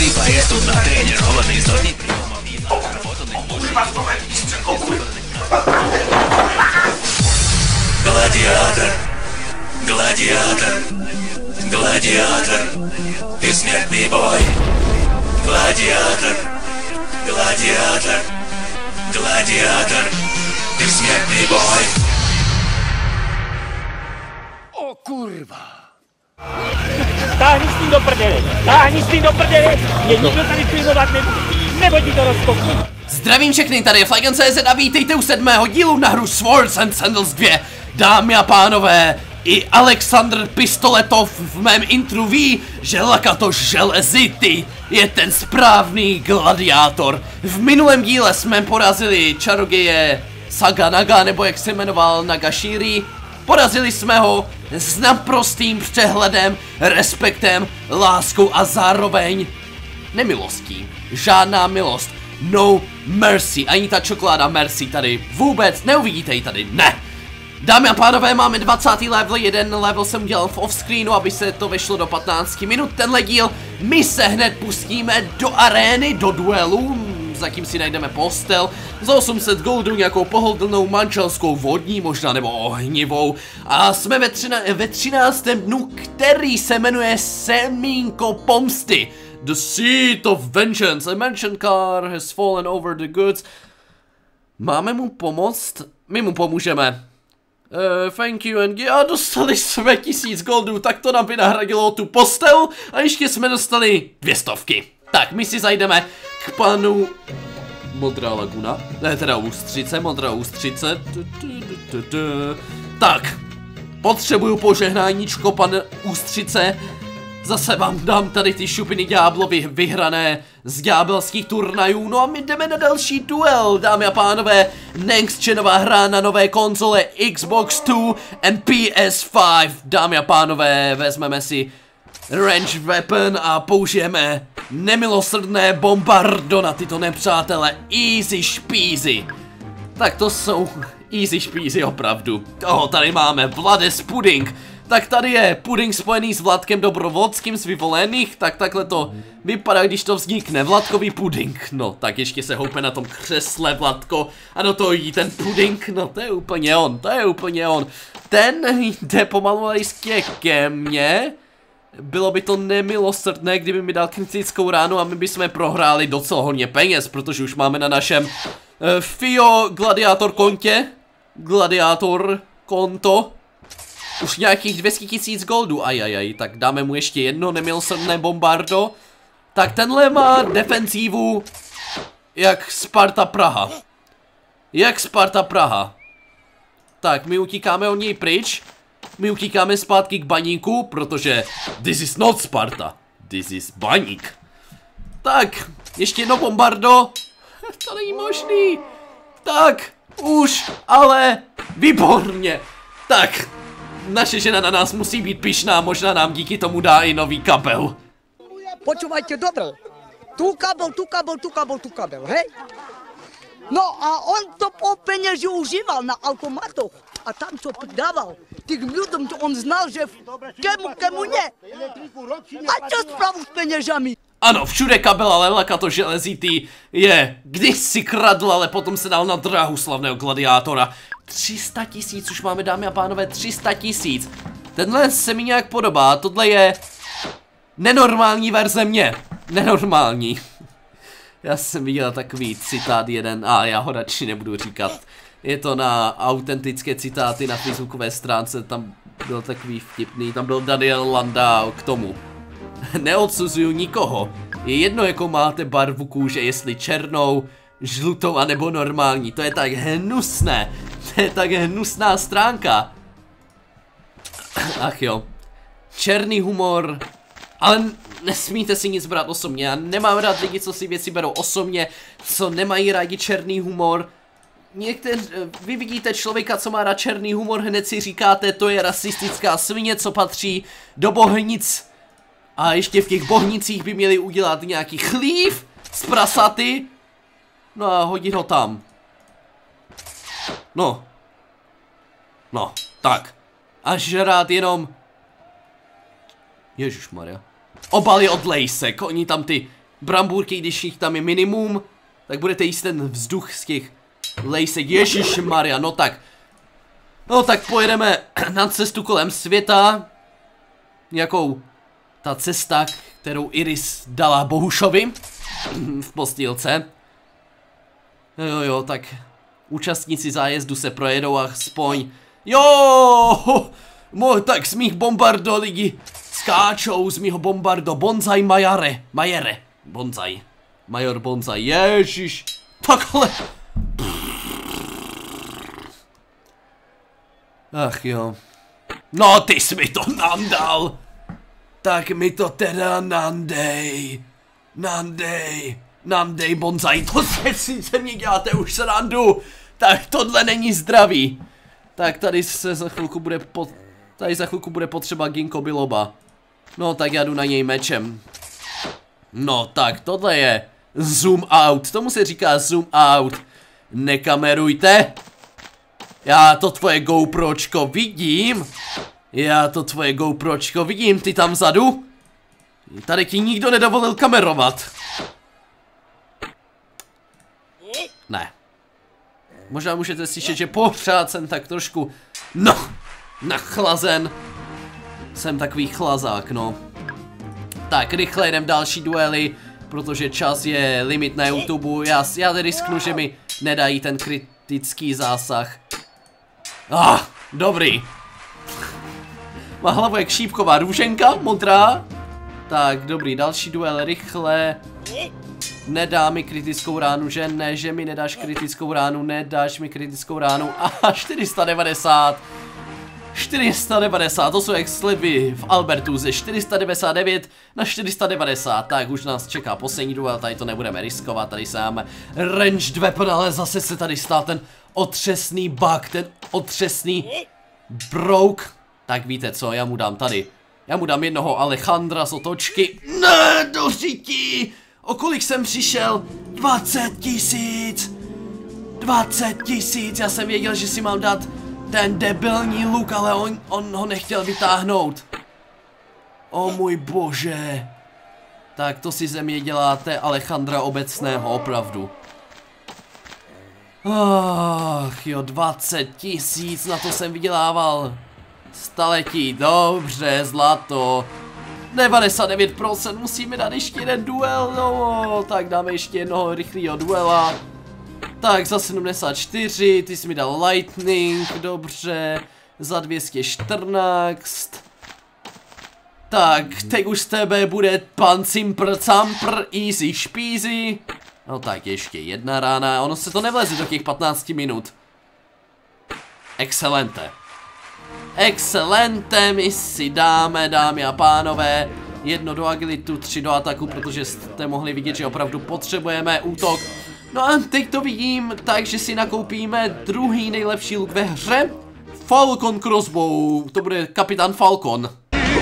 Iba je tu natrénirovaný zdolný príjomom jídla. Gladiátor. Gladiátor. Gladiátor. Ty směrný boj. Gladiátor. Gladiátor. Gladiátor. Ty směrný boj. O kurva. Táhni s tím do prdele! Táhni s tím do prdele! Mě nikdo tady filmovat nebude! Nebo ti to rozkopnu! Zdravím všechny, tady je Flygon.cz a vítejte u 7. dílu na hru Swords and Sandals 2. Dámy a pánové, i Alexandr Pistoletov v mém intru ví, že Lakatoš Železity je ten správný gladiátor. V minulém díle jsme porazili čaroděje Saganaga, nebo jak se jmenoval, Nagashiri. Porazili jsme ho s naprostým přehledem, respektem, láskou a zároveň nemilostí. Žádná milost. No mercy. Ani ta čokoláda mercy tady vůbec neuvidíte ji tady. Ne. Dámy a pánové, máme 20. level, jeden level jsem udělal v offscreenu, aby se to vešlo do 15 minut tenhle díl. My se hned pustíme do arény, do duelu. Zatím si najdeme postel za 800 goldů, nějakou pohodlnou manželskou vodní možná, nebo ohnivou. A jsme ve 13. dnu, který se jmenuje Semínko pomsty. The Seat of Vengeance. A mansion car has fallen over the goods. Máme mu pomoct? My mu pomůžeme. Thank you and a dostali jsme 1000 goldů, tak to nám vynahradilo tu postel a ještě jsme dostali 200. Tak, my si zajdeme k panu Modrá laguna, ne teda ústřice, Modrá ústřice. Tak, potřebuju požehnáníčko, pan ústřice. Zase vám dám tady ty šupiny ďáblovi vyhrané z ďábelských turnajů. No a my jdeme na další duel, dámy a pánové. Next genová hra na nové konzole Xbox 2 and PS5. Dámy a pánové, vezmeme si range weapon a použijeme nemilosrdné bombardo na tyto nepřátele. Easy špízy. Tak to jsou easy špízy opravdu. Toho tady máme, Vlades Pudding. Tak tady je puding spojený s Vladkem Dobrovodským z Vyvolených, tak takhle to vypadá, když to vznikne, Vladkový puding. No, tak ještě se houpe na tom křesle Vladko a do toho jí ten puding, no to je úplně on, to je úplně on. Ten jde pomalu jistě ke mně. Bylo by to nemilosrdné, kdyby mi dal kritickou ránu a my bychom prohráli docela hodně peněz, protože už máme na našem FIO gladiátor kontě, gladiátor konto už nějakých 200 000 goldů, ajajaj, tak dáme mu ještě jedno nemilosrdné bombardo. Tak tenhle má defenzívu jak Sparta Praha. Jak Sparta Praha. Tak, my utíkáme od něj pryč. My utíkáme zpátky k baníku, protože this is not Sparta, this is baník. Tak, ještě jedno bombardo. To není možný. Tak, už, ale výborně. Tak, naše žena na nás musí být pyšná, možná nám díky tomu dá i nový kabel. Počúvajte dobre. Tu kabel, hej? No a on to po peněži užíval na automatoch. A tam co dával tým ľuďom, to on znal, že kemu ne. A čo spravu s peněžami? Ano, všude kabel, ale Lakato Železitý je kdysi kradl, ale potom se dal na dráhu slavného gladiátora. 300 000 už máme, dámy a pánové, 300 000. Tenhle se mi nějak podobá, tohle je nenormální verze mě. Nenormální. Já jsem viděl takový citát jeden, a já ho radši nebudu říkat. Je to na autentické citáty na facebookové stránce, tam byl takový vtipný, tam byl Daniel Landau k tomu. Neodsuzuju nikoho, je jedno jakou máte barvu kůže, jestli černou, žlutou anebo normální, to je tak hnusné, to je tak hnusná stránka. Ach jo, černý humor, ale nesmíte si nic brát osobně, já nemám rád lidi, co si věci berou osobně, co nemají rádi černý humor. Vy vidíte člověka, co má rád černý humor, hned si říkáte, to je rasistická svině, co patří do Bohnic. A ještě v těch Bohnicích by měli udělat nějaký chlív z prasaty. No a hodit ho tam. No, tak. A žrát jenom... Ježišmarja. Obaly od lejsek, oni tam ty brambůrky, když jich tam je minimum, tak budete jíst ten vzduch z těch lejsek. Ježišmarja, no tak pojedeme na cestu kolem světa. Jakou ta cesta, kterou Iris dala Bohušovi v postýlce. Jo, tak účastníci zájezdu se projedou aspoň. Jo, tak z mých bombardo lidi skáčou z mýho bombardo Bonzai Majere. Bonzai. Major Bonzai, ježiš. Takhle. Ach jo. No ty jsi mi to nandal. Tak mi to teda nandej. Nandej Bonzai, to se mě děláte už srandu. Tak tohle není zdravý. Tak tady se za chvilku bude potřeba Ginkgo biloba. No tak já jdu na něj mečem. No tak tohle je zoom out, tomu se říká zoom out. Nekamerujte. Já to tvoje GoPročko vidím. Ty tam vzadu. Tady ti nikdo nedovolil kamerovat. Ne. Možná můžete slyšet, že pořád jsem tak trošku, nachlazen. Jsem takový chlazák, no. Tak, rychle jdem další duely, protože čas je limit na YouTube. Já risknu, že mi nedají ten kritický zásah. Dobrý. Má hlavu jak šípková růženka, modrá. Tak, dobrý, další duel, rychle. Nedá mi kritickou ránu, že ne, že mi nedáš kritickou ránu, nedáš mi kritickou ránu. 490. 490, to jsou jak slivy v Albertu ze 499 na 490. Tak už nás čeká poslední duel, tady to nebudeme riskovat, tady se máme range 2, ale zase se tady stál ten otřesný bug, ten otřesný broke. Tak víte co, já mu dám tady. Já mu dám jednoho Alejandra z otočky. Ne, do řití! O kolik jsem přišel? 20 000. 20 000, já jsem věděl, že si mám dát ten debilní luk, ale on ho nechtěl vytáhnout. O můj bože. Tak to si ze mě děláte Alejandra obecného, opravdu. Ach jo, 20 000, na to jsem vydělával staletí, dobře, zlato. 99%, musíme dát ještě jeden duel, no, tak dáme ještě jednoho rychlého duela. Tak za 74, ty jsi mi dal lightning, dobře, za 214. Tak, teď už z tebe bude pan Cimpr Campr, easy špízy. No tak ještě jedna rána, ono se to nevleze do těch 15 minut. Excelente. Excelente, my si dáme, dámy a pánové, 1 do agilitu, 3 do ataku, protože jste mohli vidět, že opravdu potřebujeme útok. No a teď to vidím, takže si nakoupíme druhý nejlepší luk ve hře. Falcon Crossbow, to bude kapitán Falcon.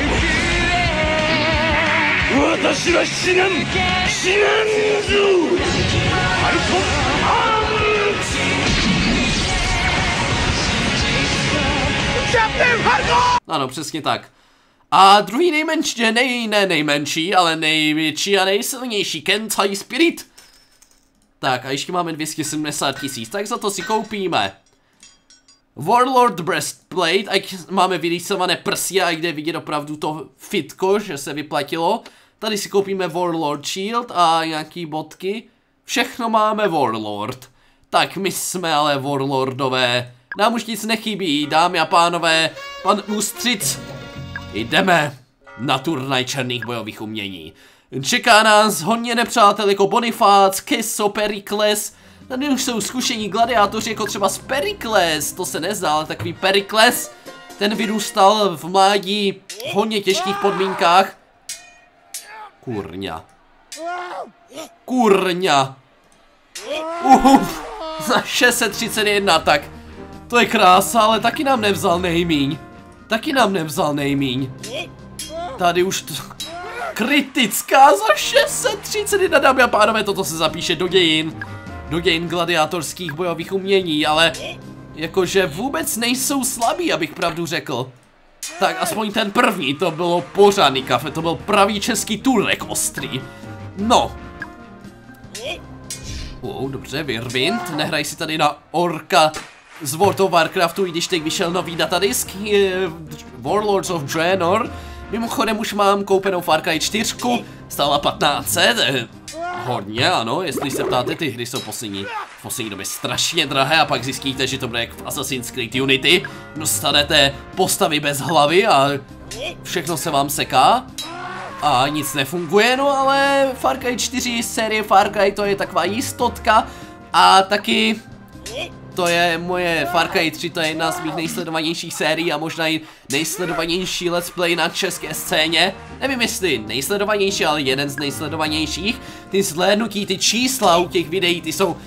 Ano, přesně tak. A druhý nejmenší, ne nejmenší, ale největší a nejsilnější Kentai Spirit. Tak a ještě máme 270 000, tak za to si koupíme Warlord Breastplate, ať máme vyrýsované prsy a jde vidět opravdu to fitko, že se vyplatilo. Tady si koupíme Warlord Shield a nějaký bodky. Všechno máme Warlord. Tak my jsme ale Warlordové. Nám už nic nechybí, dámy a pánové, pan Ústřic. Jdeme na turnaj černých bojových umění. Čeká nás hodně nepřátel jako Bonifác, Keso, Perikles. Tady už jsou zkušení gladiátoři jako třeba z Perikles, to se nezdá, ale takový Perikles. Ten vyrůstal v mládí v hodně těžkých podmínkách. Kurňa. Kurňa. Za 631, tak to je krása, ale taky nám nevzal nejmíň. Taky nám nevzal nejmíň. Tady už to... Kritická za 631, dámy a pánové, toto se zapíše do dějin. Do dějin gladiátorských bojových umění, ale... Jakože vůbec nejsou slabí, abych pravdu řekl. Tak aspoň ten první, to bylo pořádný kafe, to byl pravý český Turek ostrý. No, Dobře, Whirlwind, nehraj si tady na orka z World of Warcraftu, i když teď vyšel nový datadisk, Warlords of Draenor. Mimochodem už mám koupenou Far Cry 4, stála 1500, hodně ano, jestli se ptáte, ty hry jsou v poslední době strašně drahé a pak zjistíte, že to bude jak v Assassin's Creed Unity, dostanete postavy bez hlavy a všechno se vám seká a nic nefunguje, no ale Far Cry 4, série Far Cry, to je taková jistotka a taky to je moje Far Cry 3, to je jedna z mých nejsledovanějších sérií a možná i nejsledovanější let's play na české scéně. Nevím jestli nejsledovanější, ale jeden z nejsledovanějších. Ty zhlédnutí, ty čísla u těch videí, ty jsou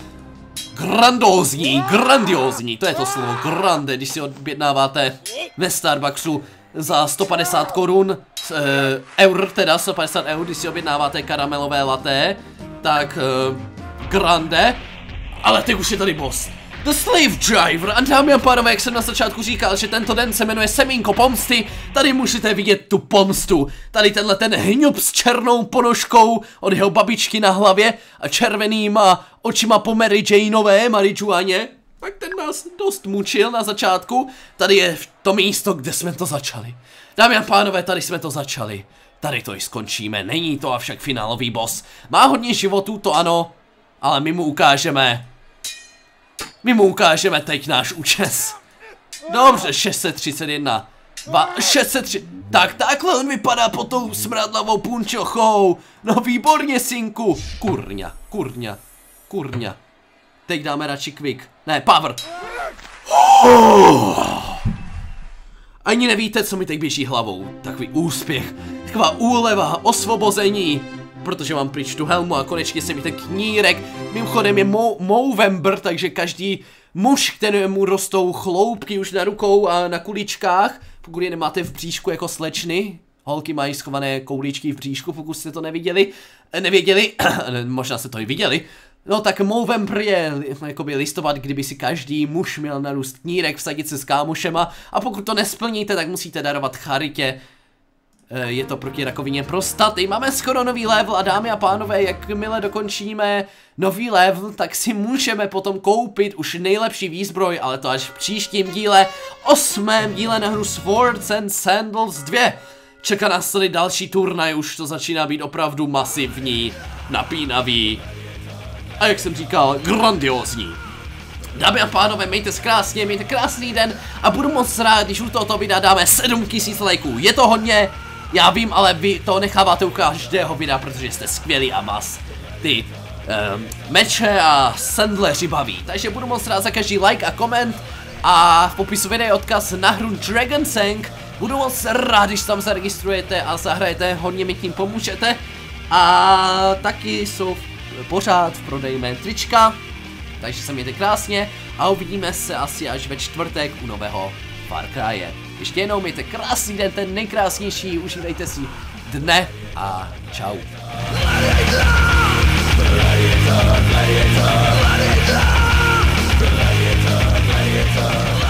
grandiózní, to je to slovo, grande, když si objednáváte ve Starbucksu za 150 korun, eur teda, 150 eur, když si objednáváte karamelové latte, tak grande, ale teď už je tady boss. The Slave Driver, a dámy a pánové, jak jsem na začátku říkal, že tento den se jmenuje Semínko pomsty, tady můžete vidět tu pomstu. Tady tenhle ten hňup s černou ponožkou od jeho babičky na hlavě a červenýma očima po Mary Janeové, marihuaně. Tak ten nás dost mučil na začátku. Tady je to místo, kde jsme to začali. Dámy a pánové, tady jsme to začali. Tady to i skončíme, není to avšak finálový boss. Má hodně životů, to ano, ale my mu ukážeme teď náš účes. Dobře, 631. 603. Tak takhle on vypadá pod tou smradlavou punčochou. No výborně, synku. Kurňa. Teď dáme radši quick. Ne, power. Ani nevíte, co mi teď běží hlavou. Takový úspěch, taková úleva, osvobození. Protože mám pryč tu helmu a konečně se mi ten knírek. Mimochodem je Movember, takže každý muž, kterému rostou chloupky už na rukou a na kuličkách, pokud je nemáte v bříšku jako slečny, holky mají schované kouličky v bříšku, pokud jste to nevěděli, možná jste to i viděli. No tak Movember je jakoby listopad, kdyby si každý muž měl narůst knírek, vsadit se s kámošema a pokud to nesplníte, tak musíte darovat charitě. Je to proti rakovině prostaty. Máme skoro nový level a dámy a pánové, jakmile dokončíme nový level, tak si můžeme potom koupit už nejlepší výzbroj, ale to až v příštím díle, 8. díle na hru Swords and Sandals 2. Čeká nás tady další turnaj, už to začíná být opravdu masivní, napínavý a jak jsem říkal, grandiózní. Dámy a pánové, mějte se krásně, mějte krásný den a budu moc rád, když u tohoto videa dáme 7000 lajků. Je to hodně, já vím, ale vy to necháváte u každého videa, protože jste skvělí a vás ty meče a sandleři baví. Takže budu moc rád za každý like a koment a v popisu videa je odkaz na hru Dragonsang. Budu moc rád, když tam zaregistrujete a zahrajete, hodně mi tím pomůžete. A taky jsou pořád v prodeji mé trička. Takže se mějte krásně a uvidíme se asi až ve čtvrtek u nového Far Cry. Ještě jednou mějte krásný den, ten nejkrásnější, užívejte si dne a čau. Gladiator.